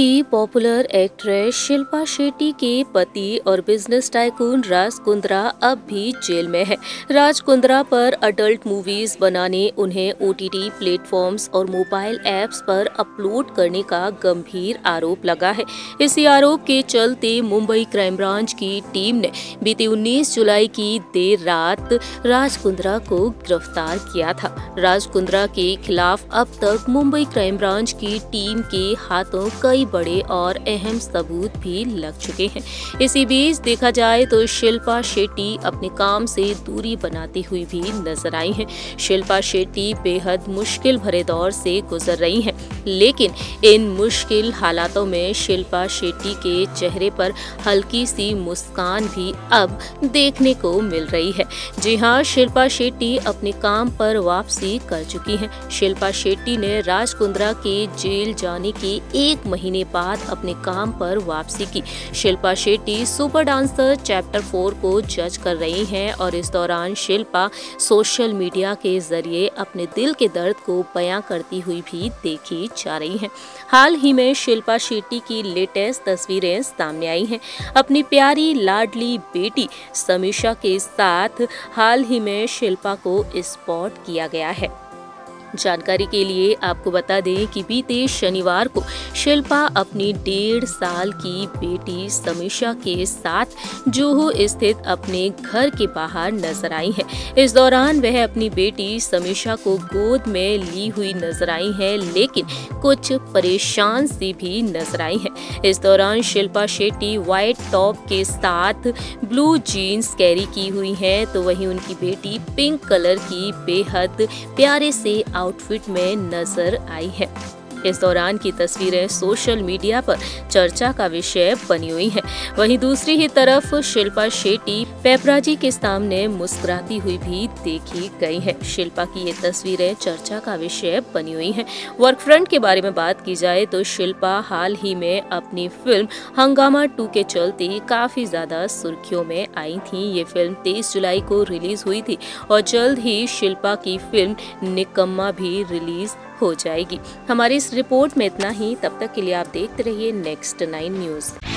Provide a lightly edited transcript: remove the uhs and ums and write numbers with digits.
की popular actress Shilpa Shetty के पति और बिजनेस टाइकून राज कुंद्रा अब भी जेल में है। राज कुंद्रा पर अडल्ट मूवीज बनाने, उन्हें ओटीटी प्लेटफॉर्म्स और मोबाइल ऐप्स पर अपलोड करने का गंभीर आरोप लगा है। इसी आरोप के चलते मुंबई क्राइम ब्रांच की टीम ने बीते 19 जुलाई की देर रात राज कुंद्रा को गिरफ्तार किया था। राज कुंद्रा के खिलाफ अब तक मुंबई क्राइम ब्रांच की टीम के हाथों कई बड़े और अहम सबूत भी लग चुके हैं। इसी बीच देखा जाए तो शिल्पा शेट्टी अपने काम से दूरी बनाती हुई भी नजर आई हैं। शिल्पा शेट्टी बेहद मुश्किल भरे दौर से गुजर रही हैं, लेकिन इन मुश्किल हालातों में शिल्पा शेट्टी के चेहरे पर हल्की सी मुस्कान भी अब देखने को मिल रही है। जी हाँ, शिल्पा शेट्टी अपने काम पर वापसी कर चुकी हैं। शिल्पा शेट्टी ने राज कुंद्रा के जेल जाने के एक महीने बाद अपने काम पर वापसी की। Shilpa Shetty super dancer chapter 4 को जज कर रही हैं और इस दौरान शिल्पा सोशल मीडिया के जरिए अपने दिल के दर्द को बयां करती हुई भी देखी जा रही हैं। हाल ही में शिल्पा शेट्टी की लेटेस्ट तस्वीरें सामने आई हैं। अपनी प्यारी लाडली बेटी समीक्षा के साथ हाल ही में शिल्पा को स्पॉट किया गया है। जानकारी के लिए आपको बता दें कि बीते शनिवार को शिल्पा अपनी 1.5 साल की बेटी समीक्षा के साथ जुहू स्थित अपने घर के बाहर नजर आई है। इस दौरान वह अपनी बेटी समीक्षा को गोद में ली हुई नजर आई है, लेकिन कुछ परेशान सी भी नजर आई है। इस दौरान शिल्पा शेट्टी व्हाइट टॉप के साथ ब्लू जीन्स कैरी की हुई है, तो वहीं उनकी बेटी पिंक कलर की बेहद प्यारे से आउटफिट में नजर आई है। इस दौरान की तस्वीरें सोशल मीडिया पर चर्चा का विषय बनी हुई हैं। वहीं दूसरी ही तरफ शिल्पा शेट्टी पेपराजी के सामने मुस्कुराती हुई भी देखी गई है। शिल्पा की ये तस्वीरें चर्चा का विषय बनी हुई हैं। वर्क फ्रंट के बारे में बात की जाए तो शिल्पा हाल ही में अपनी फिल्म हंगामा 2 के चलते काफी ज्यादा सुर्खियों में आई थी। ये फिल्म 23 जुलाई को रिलीज हुई थी और जल्द ही शिल्पा की फिल्म निकम्मा भी रिलीज हो जाएगी। हमारी इस रिपोर्ट में इतना ही। तब तक के लिए आप देखते रहिए नेक्स्ट 9 न्यूज़।